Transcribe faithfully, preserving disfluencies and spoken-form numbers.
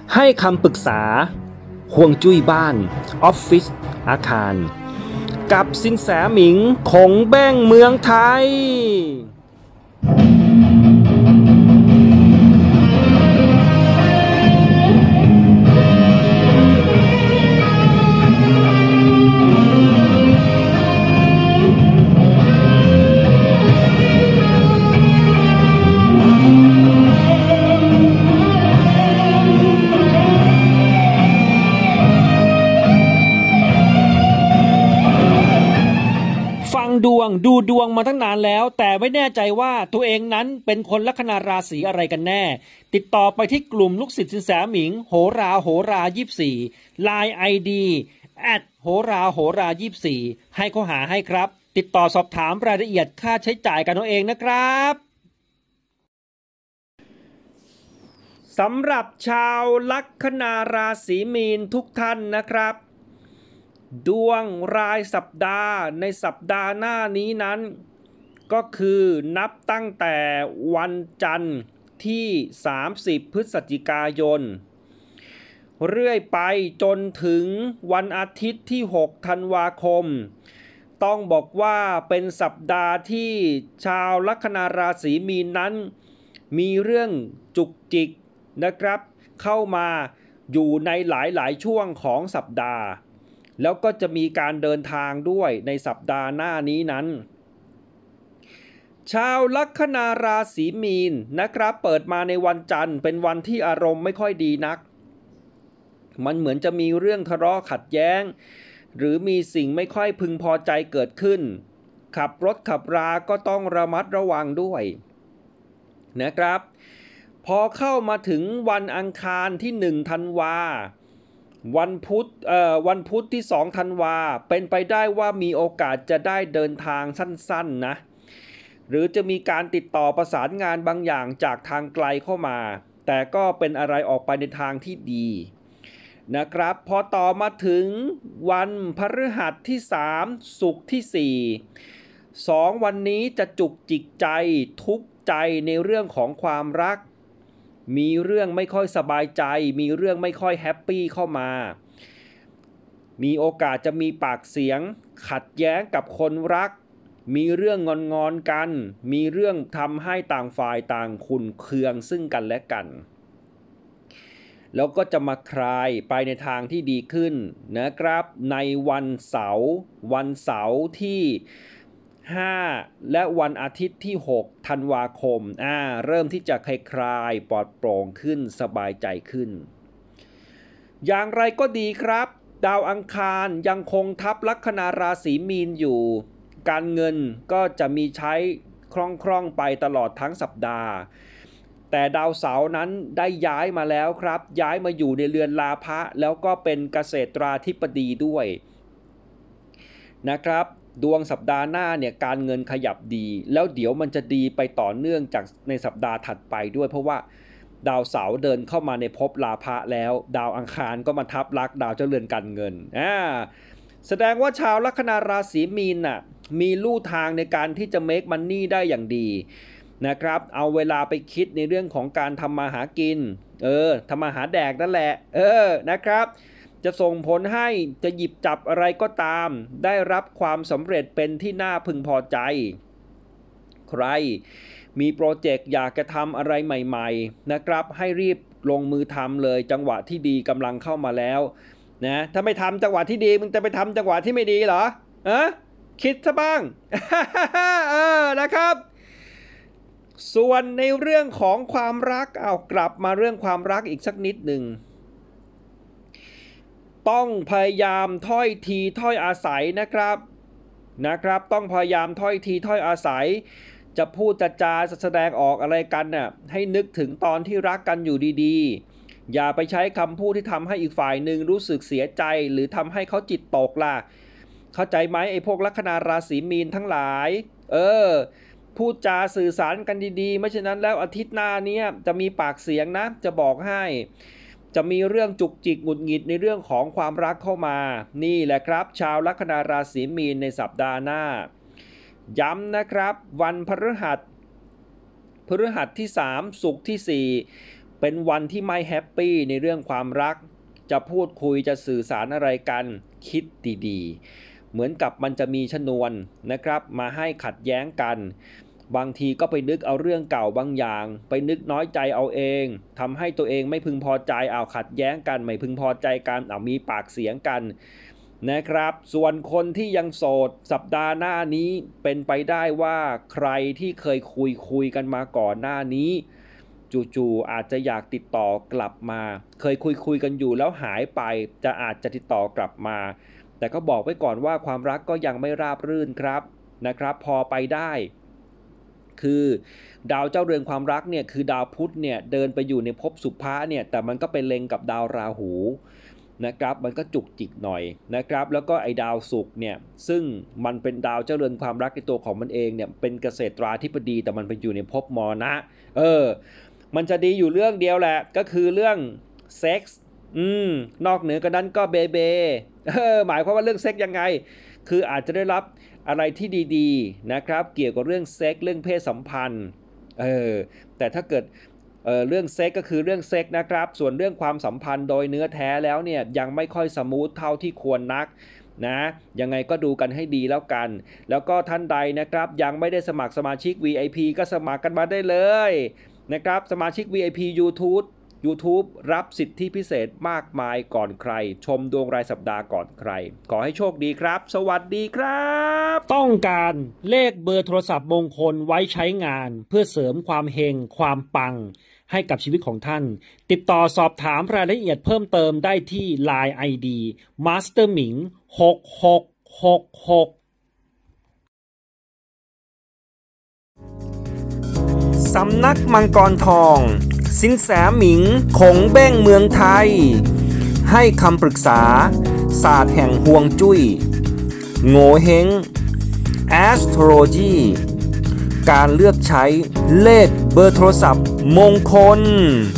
ให้คำปรึกษาห่วงจุ้ยบ้านออฟฟิศอาคารกับสินแสหมิงคงแบ้งเมืองไทยดวงดูดวงมาตั้งนานแล้วแต่ไม่แน่ใจว่าตัวเองนั้นเป็นคนลัคนาราศีอะไรกันแน่ติดต่อไปที่กลุ่มลูกศิษย์สินแสหมิงโหราโหรายี่สิบสี่ ไลน์ ไอ ดี แอท โหราโหรายี่สิบสี่ให้เขาหาให้ครับติดต่อสอบถามรายละเอียดค่าใช้จ่ายกันเอาเองนะครับสำหรับชาวลัคนาราศีมีนทุกท่านนะครับดวงรายสัปดาห์ในสัปดาห์หน้านี้นั้นก็คือนับตั้งแต่วันจันทร์ที่สามสิบพฤศจิกายนเรื่อยไปจนถึงวันอาทิตย์ที่หกธันวาคมต้องบอกว่าเป็นสัปดาห์ที่ชาวลัคนาราศีมีนนั้นมีเรื่องจุกจิกนะครับเข้ามาอยู่ในหลายๆช่วงของสัปดาห์แล้วก็จะมีการเดินทางด้วยในสัปดาห์หน้านี้นั้นชาวลัคนาราศีมีนนะครับเปิดมาในวันจันทร์เป็นวันที่อารมณ์ไม่ค่อยดีนักมันเหมือนจะมีเรื่องทะเลาะขัดแย้งหรือมีสิ่งไม่ค่อยพึงพอใจเกิดขึ้นขับรถขับราก็ต้องระมัดระวังด้วยนะครับพอเข้ามาถึงวันอังคารที่หนึ่งธันวาวันพุธเอ่อวันพุธที่สองธันวาเป็นไปได้ว่ามีโอกาสจะได้เดินทางสั้นๆนะหรือจะมีการติดต่อประสานงานบางอย่างจากทางไกลเข้ามาแต่ก็เป็นอะไรออกไปในทางที่ดีนะครับพอต่อมาถึงวันพฤหัสที่สามศุกร์ที่สี่สองวันนี้จะจุกจิกใจทุกข์ใจในเรื่องของความรักมีเรื่องไม่ค่อยสบายใจมีเรื่องไม่ค่อยแฮปปี้เข้ามามีโอกาสจะมีปากเสียงขัดแย้งกับคนรักมีเรื่องงอนงอนกันมีเรื่องทำให้ต่างฝ่ายต่างขุ่นเคืองซึ่งกันและกันแล้วก็จะมาคลายไปในทางที่ดีขึ้นนะครับในวันเสาร์วันเสาร์ที่ห้าและวันอาทิตย์ที่หกธันวาคมอ่าเริ่มที่จะคลายปลอดโปร่งขึ้นสบายใจขึ้นอย่างไรก็ดีครับดาวอังคารยังคงทับลัคนาราศีมีนอยู่การเงินก็จะมีใช้คล่องๆไปตลอดทั้งสัปดาห์แต่ดาวเสาร์นั้นได้ย้ายมาแล้วครับย้ายมาอยู่ในเรือนลาภะแล้วก็เป็นเกษตราธิบดีด้วยนะครับดวงสัปดาห์หน้าเนี่ยการเงินขยับดีแล้วเดี๋ยวมันจะดีไปต่อเนื่องจากในสัปดาห์ถัดไปด้วยเพราะว่าดาวเสาร์เดินเข้ามาในภพลาภะแล้วดาวอังคารก็มาทับลักษณ์ดาวเจ้าเรือนการเงินอ่าแสดงว่าชาวลัคนาราศีมีนน่ะมีลู่ทางในการที่จะ make money ได้อย่างดีนะครับเอาเวลาไปคิดในเรื่องของการทำมาหากินเออทำมาหาแดกนั่นแหละเออนะครับจะส่งผลให้จะหยิบจับอะไรก็ตามได้รับความสำเร็จเป็นที่น่าพึงพอใจใครมีโปรเจกต์อยากจะทำอะไรใหม่ๆนะครับให้รีบลงมือทำเลยจังหวะที่ดีกำลังเข้ามาแล้วนะถ้าไม่ทำจังหวะที่ดีมึงจะไปทำจังหวะที่ไม่ดีเหรอเออคิดซะบ้าง เออนะครับส่วนในเรื่องของความรักเอากลับมาเรื่องความรักอีกสักนิดหนึ่งต้องพยายามถ้อยทีถ้อยอาศัยนะครับนะครับต้องพยายามถ้อยทีถ้อยอาศัยจะพูดจะจาแสดงออกอะไรกันน่ะให้นึกถึงตอนที่รักกันอยู่ดีๆอย่าไปใช้คำพูดที่ทำให้อีกฝ่ายหนึ่งรู้สึกเสียใจหรือทำให้เขาจิตตกล่ะเข้าใจไหมไอ้พวกลัคนาราศีมีนทั้งหลายเออพูดจาสื่อสารกันดีๆไม่เช่นนั้นแล้วอาทิตย์หน้านี้จะมีปากเสียงนะจะบอกให้จะมีเรื่องจุกจิกหงุดหงิดในเรื่องของความรักเข้ามานี่แหละครับชาวลัคนาราศีมีนในสัปดาห์หน้าย้ำนะครับวันพฤหัสพฤหัสที่สามศุกร์ที่สี่เป็นวันที่ไม่แฮปปี้ในเรื่องความรักจะพูดคุยจะสื่อสารอะไรกันคิดดีๆเหมือนกับมันจะมีชนวนนะครับมาให้ขัดแย้งกันบางทีก็ไปนึกเอาเรื่องเก่าบางอย่างไปนึกน้อยใจเอาเองทำให้ตัวเองไม่พึงพอใจเอาขัดแย้งกันไม่พึงพอใจกันเอามีปากเสียงกันนะครับส่วนคนที่ยังโสดสัปดาห์หน้านี้เป็นไปได้ว่าใครที่เคยคุยคุยกันมาก่อนหน้านี้จู่ๆอาจจะอยากติดต่อกลับมาเคยคุยคุยกันอยู่แล้วหายไปจะอาจจะติดต่อกลับมาแต่ก็บอกไว้ก่อนว่าความรักก็ยังไม่ราบรื่นครับนะครับพอไปได้คือดาวเจ้าเรือนความรักเนี่ยคือดาวพุธเนี่ยเดินไปอยู่ในภพสุภะเนี่ยแต่มันก็ไปเล็งกับดาวราหูนะครับมันก็จุกจิกหน่อยนะครับแล้วก็ไอ้ดาวศุกร์เนี่ยซึ่งมันเป็นดาวเจ้าเรือนความรักในตัวของมันเองเนี่ยเป็นเกษตราธิบดีแต่มันไปอยู่ในภพมรณะเออมันจะดีอยู่เรื่องเดียวแหละก็คือเรื่องเซ็กส์อืมนอกเหนือกันนั้นก็เบเบเออหมายความว่าเรื่องเซ็กส์ยังไงคืออาจจะได้รับอะไรที่ดีๆนะครับเกี่ยวกับเรื่องเซ็กเรื่องเพศสัมพันธ์เออแต่ถ้าเกิด เ, เรื่องเซ็กก็คือเรื่องเซ็กนะครับส่วนเรื่องความสัมพันธ์โดยเนื้อแท้แล้วเนี่ยยังไม่ค่อยสมูทเท่าที่ควรนักนะยังไงก็ดูกันให้ดีแล้วกันแล้วก็ท่านใดนะครับยังไม่ได้สมัครสมาชิก วี ไอ พี ก็สมัครกันมาได้เลยนะครับสมาชิก วี ไอ พี YouTube YouTube รับสิทธิพิเศษมากมายก่อนใครชมดวงรายสัปดาห์ก่อนใครขอให้โชคดีครับสวัสดีครับต้องการเลขเบอร์โทรศัพท์มงคลไว้ใช้งานเพื่อเสริมความเฮงความปังให้กับชีวิตของท่านติดต่อสอบถามรายละเอียดเพิ่มเติมได้ที่ ไลน์ ไอ ดี มาสเตอร์หมิงหกหกหกหกสำนักมังกรทองสินแสหมิงคงเบ้งเมืองไทยให้คำปรึกษาศาสตร์แห่งฮวงจุ้ยโง่เฮง Astrology การเลือกใช้เลขเบอร์โทรศัพท์มงคล